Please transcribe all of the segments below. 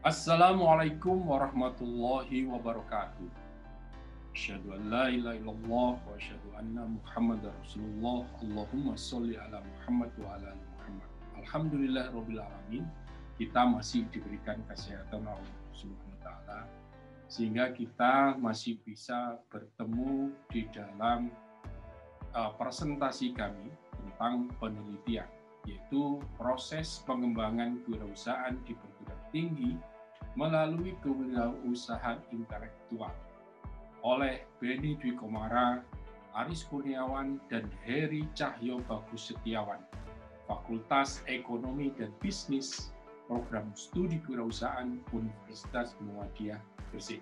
Assalamualaikum warahmatullahi wabarakatuh. Asyhadu an la ilaha illallah wa asyhadu anna Muhammadar Rasulullah. Allahumma sholli ala Muhammad wa ala ali Muhammad. Alhamdulillahirabbil alamin. Kita masih diberikan kesehatan Allah Subhanahu wa taala sehingga kita masih bisa bertemu di dalam presentasi kami tentang penelitian, yaitu proses pengembangan kewirausahaan di perguruan tinggi melalui kewirausahaan intelektual oleh Beni Dwi Komara, Aris Kurniawan, dan Heri Cahyo Bagus Setiawan, Fakultas Ekonomi dan Bisnis, Program Studi Kewirausahaan Universitas Muhammadiyah Gresik.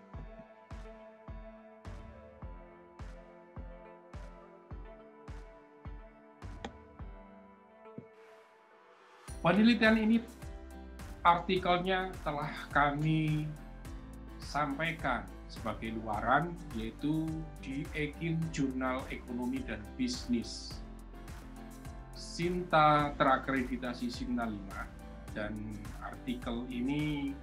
Penelitian ini artikelnya telah kami sampaikan sebagai luaran, yaitu di Ekin Jurnal Ekonomi dan Bisnis. Sinta terakreditasi Sinta 5, dan artikel ini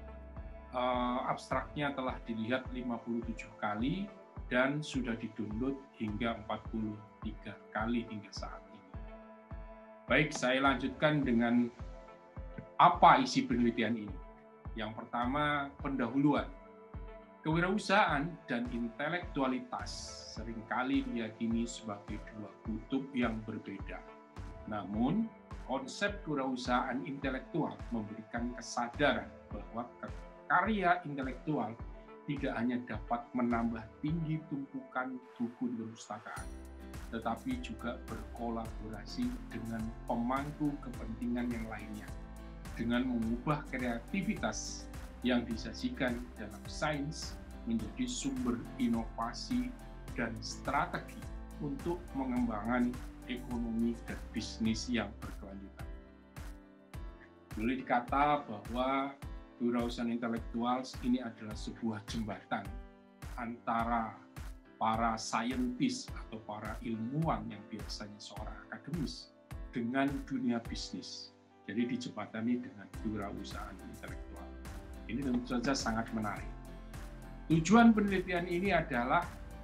abstraknya telah dilihat 57 kali dan sudah didownload hingga 43 kali hingga saat ini. Baik, saya lanjutkan dengan apa isi penelitian ini. Yang pertama, pendahuluan. Kewirausahaan dan intelektualitas seringkali diyakini sebagai dua kutub yang berbeda. Namun, konsep kewirausahaan intelektual memberikan kesadaran bahwa karya intelektual tidak hanya dapat menambah tinggi tumpukan buku di perpustakaan, tetapi juga berkolaborasi dengan pemangku kepentingan yang lainnya, dengan mengubah kreativitas yang disajikan dalam sains menjadi sumber inovasi dan strategi untuk mengembangkan ekonomi dan bisnis yang berkelanjutan. Boleh dikata bahwa kewirausahaan intelektual ini adalah sebuah jembatan antara para saintis atau para ilmuwan yang biasanya seorang akademis dengan dunia bisnis. Jadi dijembatani dengan kewirausahaan intelektual. Ini tentu saja sangat menarik. Tujuan penelitian ini adalah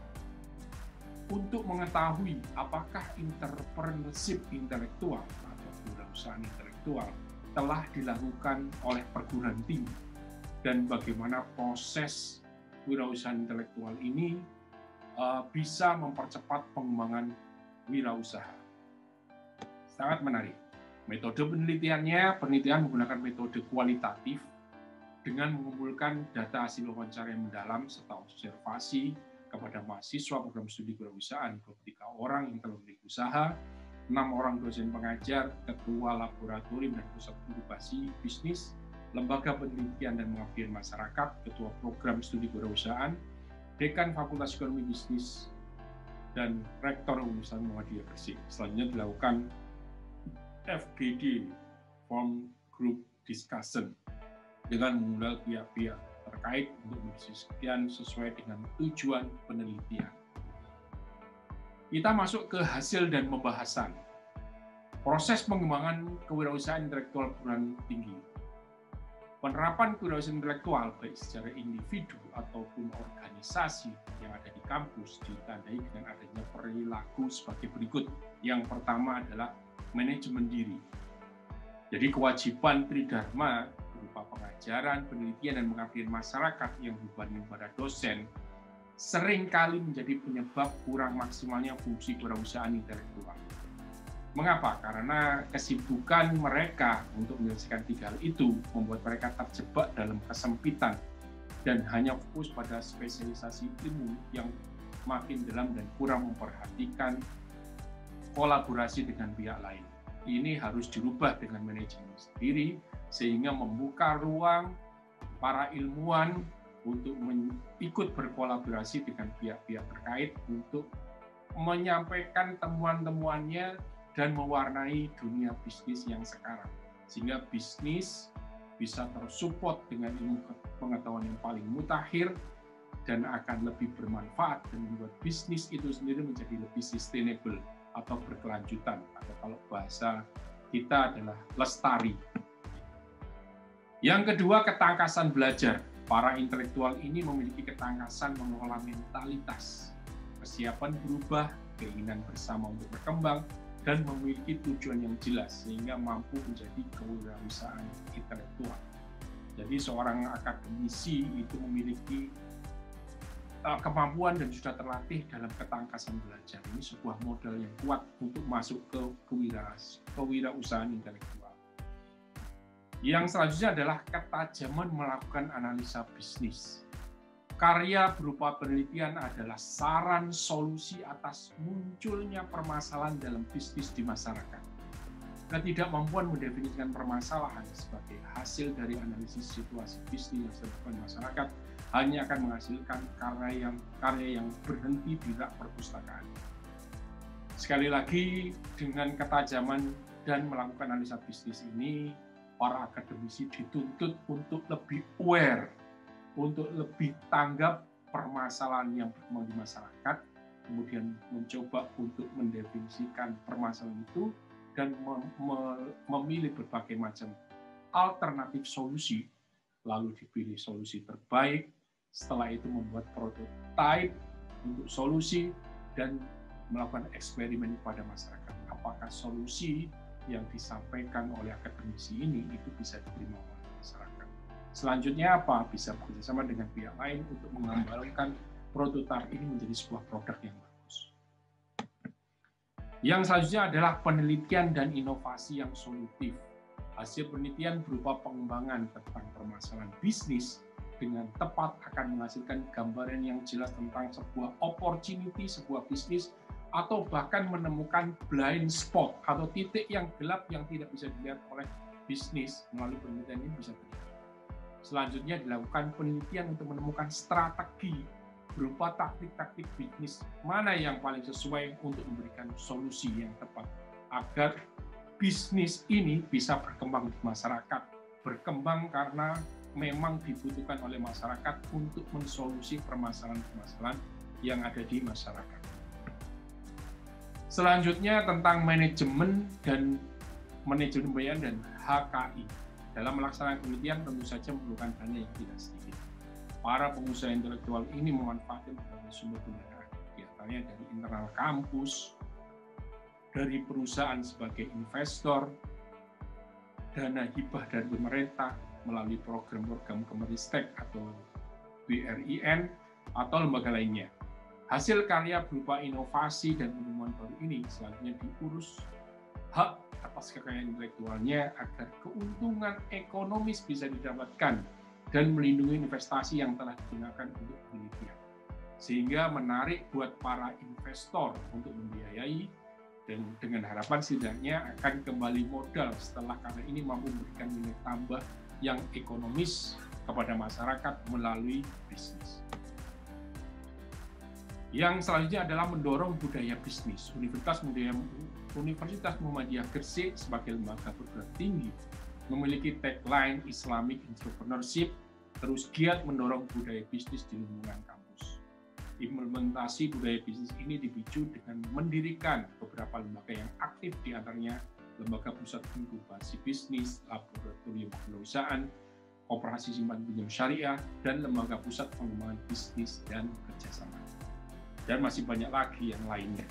untuk mengetahui apakah entrepreneurship intelektual atau kewirausahaan intelektual telah dilakukan oleh perguruan tinggi dan bagaimana proses kewirausahaan intelektual ini bisa mempercepat pengembangan wirausaha. Sangat menarik. Metode penelitian menggunakan metode kualitatif dengan mengumpulkan data hasil wawancara yang mendalam serta observasi kepada mahasiswa program studi kewirausahaan 23 orang yang telah memiliki usaha, 6 orang dosen pengajar, ketua laboratorium dan pusat inkubasi bisnis, lembaga penelitian dan pengabdian masyarakat, ketua program studi kewirausahaan, dekan Fakultas Ekonomi Bisnis, dan rektor Universitas Muhammadiyah Gresik. Selanjutnya dilakukan FGD, Form Group Discussion, dengan mengundang pihak-pihak terkait untuk berdiskusi sesuai dengan tujuan penelitian. Kita masuk ke hasil dan pembahasan. Proses pengembangan kewirausahaan intelektual perguruan tinggi. Penerapan kewirausahaan intelektual baik secara individu ataupun organisasi yang ada di kampus ditandai dengan adanya perilaku sebagai berikut. Yang pertama adalah manajemen diri. Jadi kewajiban tridharma berupa pengajaran, penelitian, dan pengabdian masyarakat yang dibebankan kepada dosen seringkali menjadi penyebab kurang maksimalnya fungsi kewirausahaan intelektual. Mengapa? Karena kesibukan mereka untuk menyelesaikan tiga hal itu membuat mereka terjebak dalam kesempitan dan hanya fokus pada spesialisasi ilmu yang makin dalam dan kurang memperhatikan kolaborasi dengan pihak lain. Ini harus dirubah dengan manajemen sendiri sehingga membuka ruang para ilmuwan untuk ikut berkolaborasi dengan pihak-pihak terkait untuk menyampaikan temuan-temuannya dan mewarnai dunia bisnis yang sekarang. Sehingga bisnis bisa tersupport dengan ilmu pengetahuan yang paling mutakhir dan akan lebih bermanfaat dan membuat bisnis itu sendiri menjadi lebih sustainable atau berkelanjutan, atau kalau bahasa kita adalah lestari. Yang kedua, ketangkasan belajar. Para intelektual ini memiliki ketangkasan mengelola mentalitas, kesiapan berubah, keinginan bersama untuk berkembang, dan memiliki tujuan yang jelas sehingga mampu menjadi kewirausahaan intelektual. Jadi seorang akademisi itu memiliki kemampuan dan sudah terlatih dalam ketangkasan belajar. Ini sebuah modal yang kuat untuk masuk ke kewirausahaan intelektual. Yang selanjutnya adalah ketajaman melakukan analisa bisnis. Karya berupa penelitian adalah saran solusi atas munculnya permasalahan dalam bisnis di masyarakat. Ketidakmampuan mendefinisikan permasalahan sebagai hasil dari analisis situasi bisnis yang dilakukan masyarakat hanya akan menghasilkan karya yang berhenti di rak perpustakaan. Sekali lagi, dengan ketajaman dan melakukan analisa bisnis ini, para akademisi dituntut untuk lebih aware, untuk lebih tanggap permasalahan yang berkembang di masyarakat, kemudian mencoba untuk mendefinisikan permasalahan itu dan memilih berbagai macam alternatif solusi, lalu dipilih solusi terbaik, setelah itu membuat prototipe untuk solusi dan melakukan eksperimen pada masyarakat. Apakah solusi yang disampaikan oleh akademisi ini itu bisa diterima oleh masyarakat. Selanjutnya apa? Bisa bekerjasama dengan pihak lain untuk mengembangkan prototipe ini menjadi sebuah produk yang bagus. Yang selanjutnya adalah penelitian dan inovasi yang solutif. Hasil penelitian berupa pengembangan tentang permasalahan bisnis dengan tepat akan menghasilkan gambaran yang jelas tentang sebuah opportunity, sebuah bisnis, atau bahkan menemukan blind spot atau titik yang gelap yang tidak bisa dilihat oleh bisnis. Melalui penelitian ini bisa terlihat. Selanjutnya dilakukan penelitian untuk menemukan strategi berupa taktik-taktik bisnis mana yang paling sesuai untuk memberikan solusi yang tepat agar bisnis ini bisa berkembang di masyarakat. Berkembang karena memang dibutuhkan oleh masyarakat untuk mensolusi permasalahan-permasalahan yang ada di masyarakat. Selanjutnya tentang manajemen pembiayaan dan HKI. Dalam melaksanakan penelitian tentu saja memerlukan dana yang tidak sedikit. Para pengusaha intelektual ini memanfaatkan berbagai sumber pembiayaan, di antaranya dari internal kampus, dari perusahaan sebagai investor, dana hibah dari pemerintah melalui program-program Kemenristek atau BRIN atau lembaga lainnya. Hasil karya berupa inovasi dan penemuan baru ini selanjutnya diurus hak atas kekayaan intelektualnya agar keuntungan ekonomis bisa didapatkan dan melindungi investasi yang telah digunakan untuk penelitian. Sehingga menarik buat para investor untuk membiayai dan dengan harapan setidaknya akan kembali modal setelah karya ini mampu memberikan nilai tambah yang ekonomis kepada masyarakat melalui bisnis. Yang selanjutnya adalah mendorong budaya bisnis. Universitas Muhammadiyah Gresik sebagai lembaga perguruan tinggi memiliki tagline Islamic Entrepreneurship, terus giat mendorong budaya bisnis di lingkungan kampus. Implementasi budaya bisnis ini dipicu dengan mendirikan beberapa lembaga yang aktif, di antaranya Lembaga Pusat Inkubasi Bisnis, Laboratorium Kewirausahaan, Koperasi Simpan Pinjam Syariah, dan Lembaga Pusat Pengembangan Bisnis dan Kerjasama. Dan masih banyak lagi yang lainnya.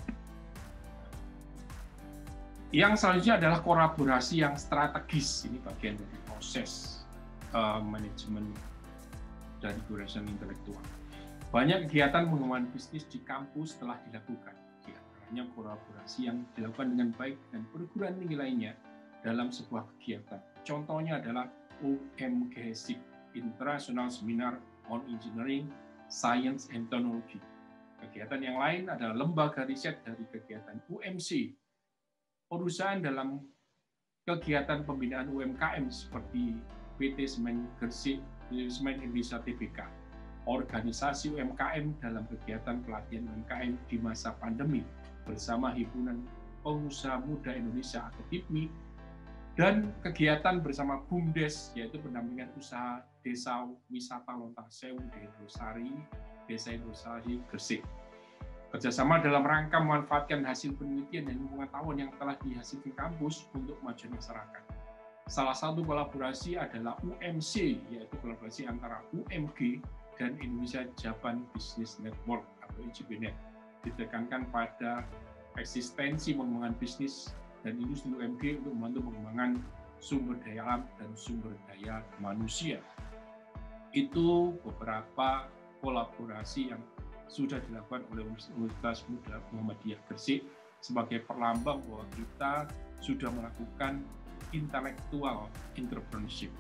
Yang selanjutnya adalah kolaborasi yang strategis. Ini bagian dari proses manajemen dari kewirausahaan intelektual. Banyak kegiatan pengembangan bisnis di kampus telah dilakukan. Di antaranya kolaborasi yang dilakukan dengan baik dengan perguruan tinggi lainnya dalam sebuah kegiatan. Contohnya adalah UMGSIC, International Seminar on Engineering, Science and Technology. Kegiatan yang lain adalah lembaga riset dari kegiatan UMC, perusahaan dalam kegiatan pembinaan UMKM seperti PT Semen Gresik, Semen Indonesia Tbk, organisasi UMKM dalam kegiatan pelatihan UMKM di masa pandemi bersama Himpunan Pengusaha Muda Indonesia atau HIPMI, dan kegiatan bersama BUMDes, yaitu pendampingan usaha Desa Wisata Lontarsewu di Indosari, Desa Indosari Gresik. Kerjasama dalam rangka memanfaatkan hasil penelitian dan pengetahuan yang telah dihasilkan kampus untuk kemajuan masyarakat. Salah satu kolaborasi adalah UMC, yaitu kolaborasi antara UMG dan Indonesia Japan Business Network atau IJBNet. Ditekankan pada eksistensi pengembangan bisnis dan industri UMG untuk membantu pengembangan sumber daya alam dan sumber daya manusia. Itu beberapa kolaborasi yang sudah dilakukan oleh Universitas Muda Muhammadiyah Gresik sebagai perlambang bahwa kita sudah melakukan intellectual entrepreneurship.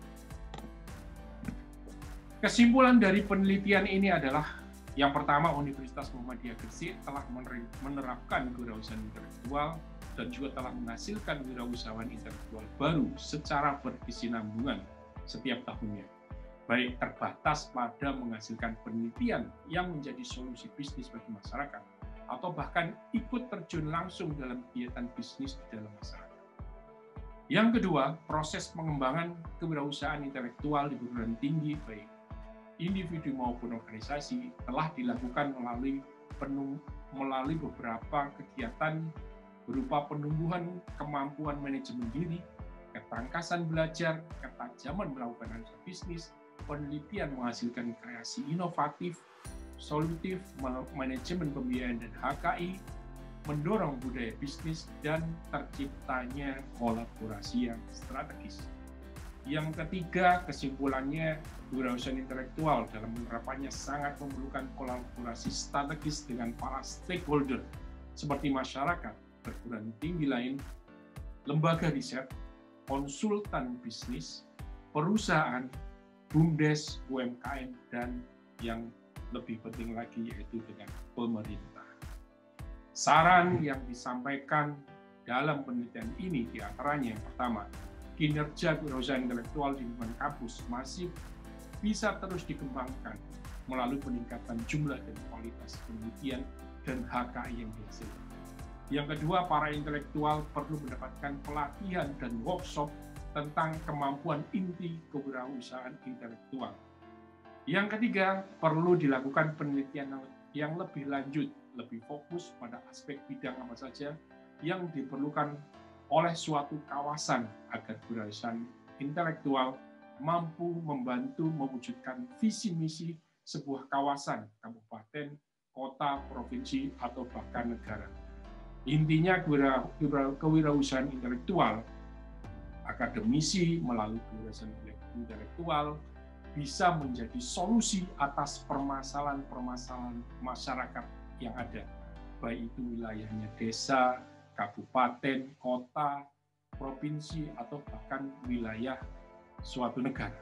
Kesimpulan dari penelitian ini adalah yang pertama, Universitas Muhammadiyah Gresik telah menerapkan kewirausahaan intelektual dan juga telah menghasilkan wirausahawan intelektual baru secara berkesinambungan setiap tahunnya. Baik terbatas pada menghasilkan penelitian yang menjadi solusi bisnis bagi masyarakat, atau bahkan ikut terjun langsung dalam kegiatan bisnis di dalam masyarakat. Yang kedua, proses pengembangan kewirausahaan intelektual di perguruan tinggi, baik individu maupun organisasi, telah dilakukan melalui beberapa kegiatan berupa penumbuhan kemampuan manajemen diri, ketangkasan belajar, ketajaman melakukan analisa bisnis, penelitian menghasilkan kreasi inovatif, solutif, manajemen pembiayaan dan HKI, mendorong budaya bisnis, dan terciptanya kolaborasi yang strategis. Yang ketiga, kesimpulannya, kewirausahaan intelektual dalam penerapannya sangat memerlukan kolaborasi strategis dengan para stakeholder seperti masyarakat, perguruan tinggi lain, lembaga riset, konsultan bisnis, perusahaan, BUMDes, UMKM, dan yang lebih penting lagi yaitu dengan pemerintah. Saran yang disampaikan dalam penelitian ini diantaranya yang pertama, kinerja kewirausahaan intelektual di lingkungan kampus masih bisa terus dikembangkan melalui peningkatan jumlah dan kualitas penelitian dan HKI yang dihasilkan. Yang kedua, para intelektual perlu mendapatkan pelatihan dan workshop tentang kemampuan inti kewirausahaan intelektual. Yang ketiga, perlu dilakukan penelitian yang lebih lanjut, lebih fokus pada aspek bidang apa saja yang diperlukan oleh suatu kawasan agar kewirausahaan intelektual mampu membantu mewujudkan visi misi sebuah kawasan, kabupaten, kota, provinsi, atau bahkan negara. Intinya kewirausahaan intelektual, akademisi melalui kewirausahaan intelektual bisa menjadi solusi atas permasalahan-permasalahan masyarakat yang ada, baik itu wilayahnya desa, kabupaten, kota, provinsi, atau bahkan wilayah suatu negara.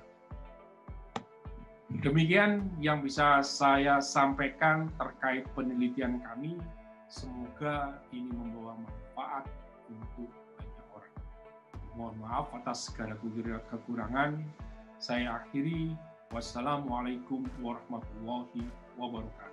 Demikian yang bisa saya sampaikan terkait penelitian kami. Semoga ini membawa manfaat untuk banyak orang. Mohon maaf atas segala kekurangan. Saya akhiri. Wassalamualaikum warahmatullahi wabarakatuh.